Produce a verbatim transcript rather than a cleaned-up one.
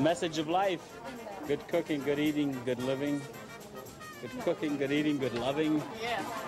Message of life. Good cooking, good eating, good living. Good cooking, good eating, good loving. Yeah.